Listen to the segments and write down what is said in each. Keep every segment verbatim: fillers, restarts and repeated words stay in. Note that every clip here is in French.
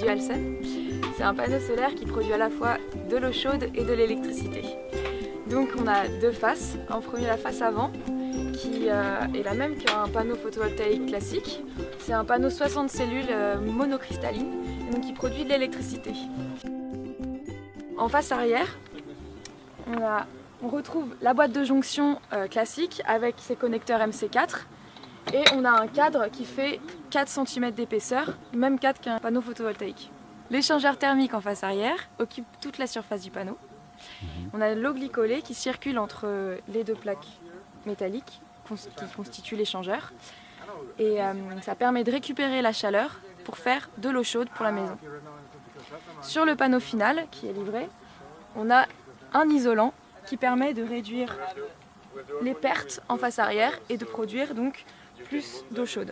Dualsun. C'est un panneau solaire qui produit à la fois de l'eau chaude et de l'électricité. Donc on a deux faces. En premier, la face avant, qui euh, est la même qu'un panneau photovoltaïque classique. C'est un panneau soixante cellules euh, monocristalline, donc qui produit de l'électricité. En face arrière, on, a, on retrouve la boîte de jonction euh, classique avec ses connecteurs M C quatre. Et on a un cadre qui fait quatre centimètres d'épaisseur, même cadre qu'un panneau photovoltaïque. L'échangeur thermique en face arrière occupe toute la surface du panneau. On a l'eau glycolée qui circule entre les deux plaques métalliques qui constituent l'échangeur. Et euh, ça permet de récupérer la chaleur pour faire de l'eau chaude pour la maison. Sur le panneau final qui est livré, on a un isolant qui permet de réduire les pertes en face arrière et de produire donc plus d'eau chaude.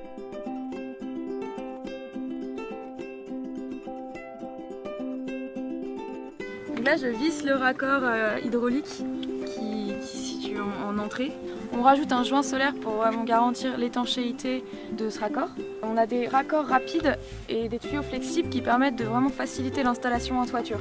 Donc là je visse le raccord euh, hydraulique qui, qui se situe en, en entrée. On rajoute un joint solaire pour vraiment garantir l'étanchéité de ce raccord. On a des raccords rapides et des tuyaux flexibles qui permettent de vraiment faciliter l'installation en toiture.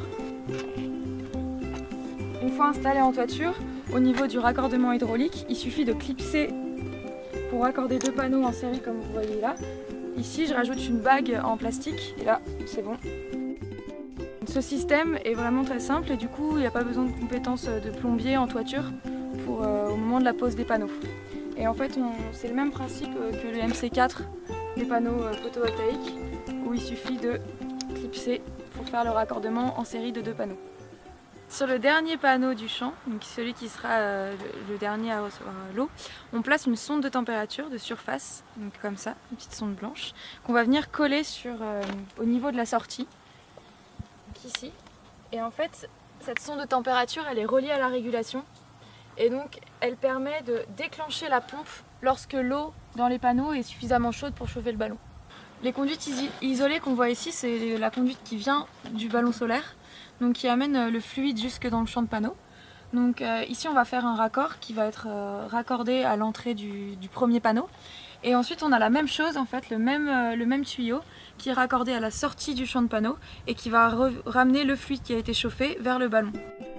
Une fois installé en toiture, au niveau du raccordement hydraulique, il suffit de clipser pour raccorder deux panneaux en série comme vous voyez là. Ici je rajoute une bague en plastique et là c'est bon. Ce système est vraiment très simple et du coup il n'y a pas besoin de compétences de plombier en toiture pour, euh, au moment de la pose des panneaux. Et en fait c'est le même principe que le M C quatre des panneaux photovoltaïques où il suffit de clipser pour faire le raccordement en série de deux panneaux. Sur le dernier panneau du champ, donc celui qui sera euh, le dernier à recevoir l'eau, on place une sonde de température de surface, donc comme ça, une petite sonde blanche, qu'on va venir coller sur, euh, au niveau de la sortie, donc ici. Et en fait, cette sonde de température, elle est reliée à la régulation, et donc elle permet de déclencher la pompe lorsque l'eau dans les panneaux est suffisamment chaude pour chauffer le ballon. Les conduites isolées qu'on voit ici, c'est la conduite qui vient du ballon solaire, donc qui amène le fluide jusque dans le champ de panneau. Donc euh, ici on va faire un raccord qui va être euh, raccordé à l'entrée du, du premier panneau. Et ensuite on a la même chose, en fait, le même, euh, le même tuyau qui est raccordé à la sortie du champ de panneau et qui va ramener le fluide qui a été chauffé vers le ballon.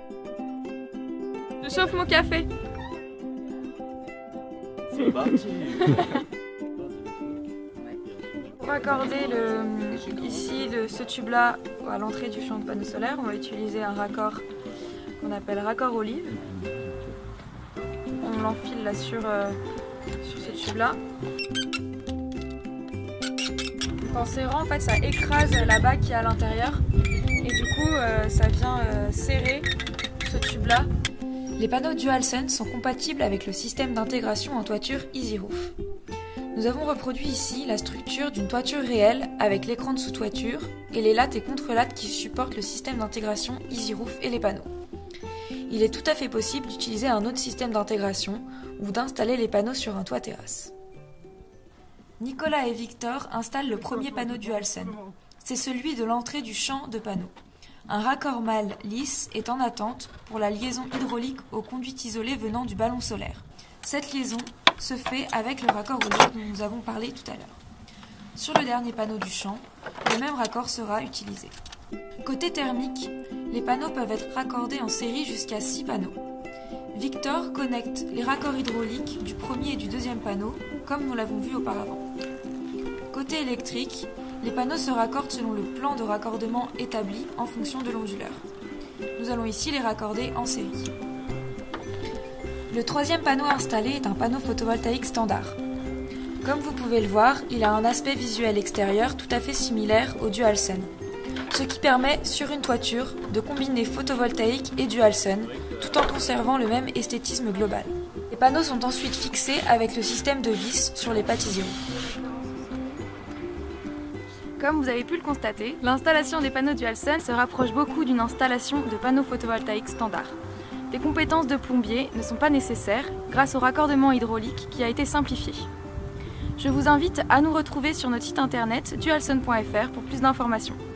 Je chauffe mon café. C'est parti. Pour raccorder le, ici le, ce tube là à l'entrée du champ de panneau solaire, on va utiliser un raccord qu'on appelle raccord olive. On l'enfile là sur, euh, sur ce tube là. En serrant, en fait, ça écrase la bague qui est à l'intérieur et du coup euh, ça vient euh, serrer ce tube là. Les panneaux Dualsun sont compatibles avec le système d'intégration en toiture EasyRoof. Nous avons reproduit ici la structure d'une toiture réelle avec l'écran de sous-toiture et les lattes et contre-lattes qui supportent le système d'intégration EasyRoof et les panneaux. Il est tout à fait possible d'utiliser un autre système d'intégration ou d'installer les panneaux sur un toit terrasse. Nicolas et Victor installent le premier panneau Dualsun. C'est celui de l'entrée du champ de panneaux. Un raccord mâle lisse est en attente pour la liaison hydraulique aux conduites isolées venant du ballon solaire. Cette liaison se fait avec le raccord olive dont nous avons parlé tout à l'heure. Sur le dernier panneau du champ, le même raccord sera utilisé. Côté thermique, les panneaux peuvent être raccordés en série jusqu'à six panneaux. Victor connecte les raccords hydrauliques du premier et du deuxième panneau, comme nous l'avons vu auparavant. Côté électrique, les panneaux se raccordent selon le plan de raccordement établi en fonction de l'onduleur. Nous allons ici les raccorder en série. Le troisième panneau installé est un panneau photovoltaïque standard. Comme vous pouvez le voir, il a un aspect visuel extérieur tout à fait similaire au Dualsun, ce qui permet, sur une toiture, de combiner photovoltaïque et Dualsun, tout en conservant le même esthétisme global. Les panneaux sont ensuite fixés avec le système de vis sur les pattes EasyRoof. Comme vous avez pu le constater, l'installation des panneaux Dualsun se rapproche beaucoup d'une installation de panneaux photovoltaïques standard. Les compétences de plombier ne sont pas nécessaires grâce au raccordement hydraulique qui a été simplifié. Je vous invite à nous retrouver sur notre site internet dualsun point F R pour plus d'informations.